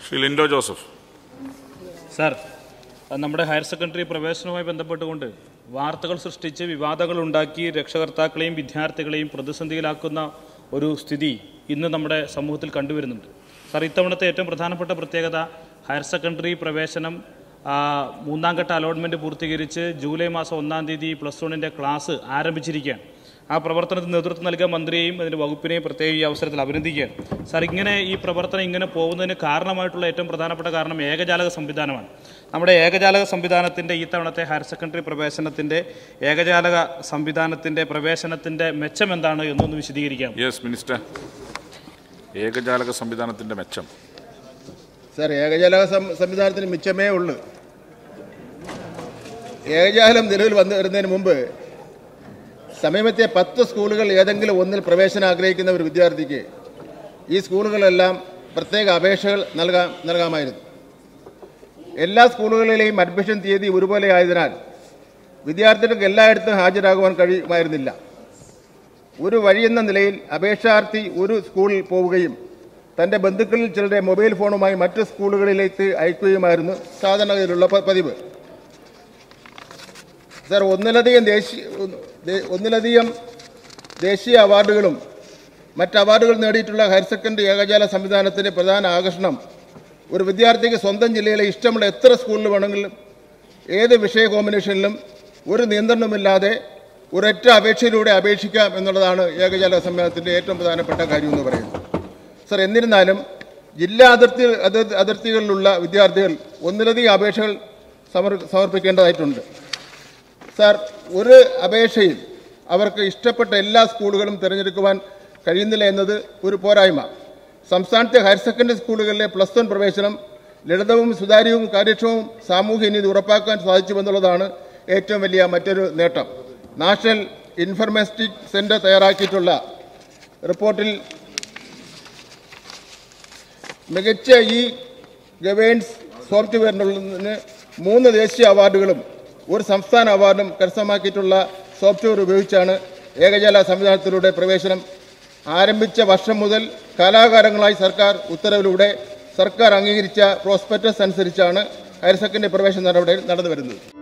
Shri Lindo Joseph. Sir, നമ്മുടെ higher secondary പ്രവേശനവുമായി ബന്ധപ്പെട്ടുകൊണ്ട് വാർത്തകൾ സൃഷ്ടിച്ച് വിവാദങ്ങൾ ഉണ്ടാക്കി രക്ഷകർത്താക്കളെയും വിദ്യാർത്ഥികളെയും പ്രതിസന്ധിയിലാക്കുന്ന ഒരു സ്ഥിതി ഇന്ന് നമ്മുടെ സമൂഹത്തിൽ കണ്ടുവരുന്നുണ്ട്. സാർ, ഇത്തവണത്തെ ഏറ്റവും പ്രധാനപ്പെട്ട പ്രത്യേകത ഹയർ സെക്കൻഡറി പ്രവേശനം മൂന്നാം ഘട്ട അലോട്ട്മെൻറ്റ് പൂർത്തീകരിച്ച് ജൂലൈ മാസം 1-ാം തീയതി +1 ക്ലാസ് ആരംഭിച്ചിരിക്കുകയാണ്. ആ പ്രവർത്തനത്തിന് നേതൃത്വം നൽകിയ മന്ത്രിയെയും അതിൻ്റെ വകുപ്പിനെയും പ്രത്യേകം ഈ അവസരത്തിൽ അഭിനന്ദിക്കുകയാണ്. സാർ, ഇങ്ങനെ ഈ പ്രവർത്തനം ഇങ്ങനെ പോകുന്നതിന് കാരണമായിട്ടുള്ള ഏറ്റവും പ്രധാനപ്പെട്ട കാരണം ഏകജാലക സംവിധാനമാണ്. നമ്മുടെ ഏകജാലക സംവിധാനത്തിൻ്റെ ഈ തവണത്തെ ഹയർ സെക്കൻഡറി പ്രവേശനത്തിൻ്റെ ഏകജാലക സംവിധാനത്തിൻ്റെ പ്രവേശനത്തിൻ്റെ മെച്ചം എന്താണ് എന്നൊന്ന് വിശദീകരിക്കാം. Yes minister. ഏകജാലക സംവിധാനത്തിൻ്റെ മെച്ചം. സാർ, ഏകജാലക സംവിധാനത്തിന് മിച്ചമേ ഉള്ളൂ. ഏകജാലം നിലവിൽ വരുന്നതിന് മുമ്പ് സമീപത്തെ 10 സ്കൂളുകൾ ഏതെങ്കിലും ഒന്നിൽ പ്രവേശനം ആഗ്രഹിക്കുന്ന ഒരു വിദ്യാർത്ഥിക്ക് ഈ സ്കൂളുകളെല്ലാം പ്രത്യേക അപേക്ഷകൾ നൽകാമായിരുന്നു. എല്ലാ സ്കൂളുകളിലെയും അഡ്മിഷൻ തീയതി ഒരുപോലെ ആയതിനാൽ വിദ്യാർത്ഥികൾക്ക് എല്ലായിടത്തും ഹാജരാകുവാൻ കഴിയുമായിരുന്നില്ല. ഒരു വഴിയെന്ന നിലയിൽ അപേക്ഷാർത്ഥി ഒരു സ്കൂളിൽ പോവുകയും തൻ്റെ ബന്ധുക്കളിൽ ചിലരുടെ മൊബൈൽ ഫോണുമായി മറ്റ് സ്കൂളുകളിലേക്ക് അയക്കുകയുമായിരുന്നു സാധാരണഗതിയിലുള്ള പതിവ്. സാർ, ഒന്നിലധികം ദേശീയ അവാർഡുകളും മറ്റ് അവാർഡുകൾ നേടിയിട്ടുള്ള ഹയർ സെക്കൻഡറി ഏകജാല സംവിധാനത്തിൻ്റെ പ്രധാന ആകർഷണം ഒരു വിദ്യാർത്ഥിക്ക് സ്വന്തം ജില്ലയിലെ ഇഷ്ടമുള്ള എത്ര സ്കൂളിൽ വേണമെങ്കിലും ഏത് വിഷയ കോമ്പിനേഷനിലും ഒരു നിയന്ത്രണമില്ലാതെ ഒരൊറ്റ അപേക്ഷയിലൂടെ അപേക്ഷിക്കാം എന്നുള്ളതാണ് ഏകജാല സംവിധാനത്തിൻ്റെ ഏറ്റവും പ്രധാനപ്പെട്ട കാര്യമെന്ന് പറയുന്നത്. സാർ, എന്നിരുന്നാലും ജില്ലാ അതിർത്തികളിലുള്ള വിദ്യാർത്ഥികൾ ഒന്നിലധികം അപേക്ഷകൾ സമർപ്പിക്കേണ്ടതായിട്ടുണ്ട്. സാർ, ഒരു അപേക്ഷയിൽ അവർക്ക് ഇഷ്ടപ്പെട്ട എല്ലാ സ്കൂളുകളും തിരഞ്ഞെടുക്കുവാൻ കഴിയുന്നില്ല എന്നത് ഒരു പോരായ്മ. സംസ്ഥാനത്തെ ഹയർ സെക്കൻഡറി സ്കൂളുകളിലെ +1 പ്രവേശനം ലളിതവും സുതാര്യവും കാര്യക്ഷമവും സാമൂഹ്യ നീതി ഉറപ്പാക്കാൻ സാധിച്ചുവെന്നുള്ളതാണ് ഏറ്റവും വലിയ മറ്റൊരു നേട്ടം. നാഷണൽ ഇൻഫർമാറ്റിക്സ് സെന്റർ തയ്യാറാക്കിയിട്ടുള്ള റിപ്പോർട്ടിൽ മികച്ച ഈ ഗവേൺസ് സോഫ്റ്റ്വെയറിനുള്ളതിന് 3 ദേശീയ അവാർഡുകളും 1 സംസ്ഥാന അവാർഡും കരസ്ഥമാക്കിയിട്ടുള്ള സോഫ്റ്റ്വെയർ ഉപയോഗിച്ചാണ് ഏകജാല സംവിധാനത്തിലൂടെ പ്രവേശനം ആരംഭിച്ച വർഷം മുതൽ കാലാകാലങ്ങളായി സർക്കാർ ഉത്തരവിലൂടെ സർക്കാർ അംഗീകരിച്ച പ്രോസ്പെക്ടസ് അനുസരിച്ചാണ് ഹയർ സെക്കൻഡറി പ്രവേശന നടപടികൾ നടന്നു വരുന്നത്.